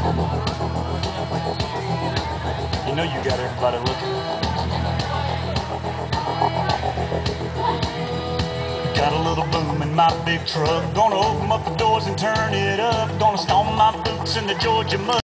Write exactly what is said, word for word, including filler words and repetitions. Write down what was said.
You know you got everybody looking. Got a little boom in my big truck. Gonna open up the doors and turn it up. Gonna stomp my boots in the Georgia mud.